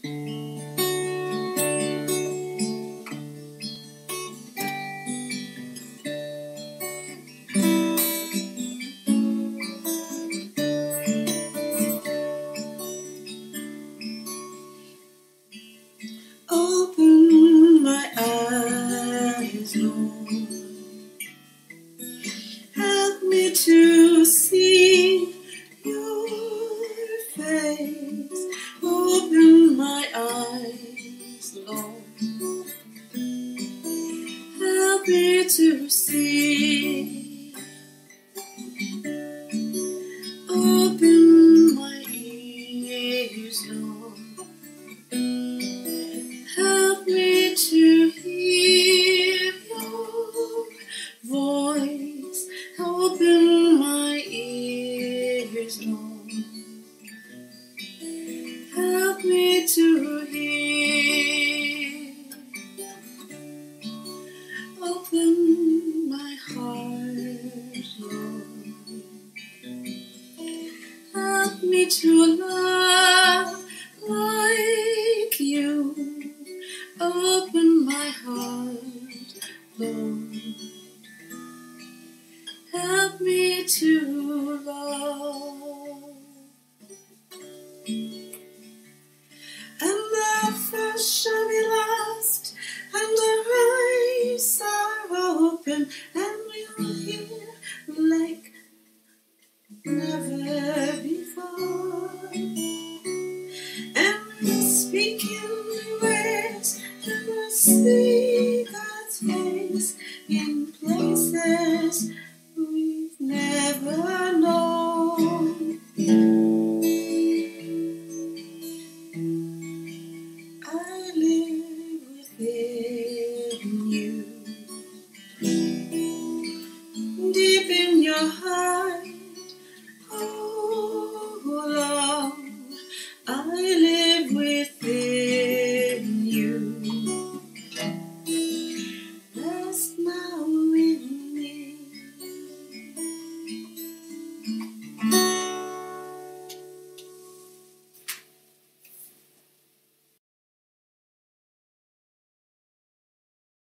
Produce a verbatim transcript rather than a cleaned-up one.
Open my eyes, Lord. Help me to see your face. Open my eyes, Lord. Help me to see. Open my ears, Lord. Help me to hear your voice. Open my ears, Lord. Help me to hear. Open my heart, Lord. Help me to love like you. Open my heart, Lord. Help me to love.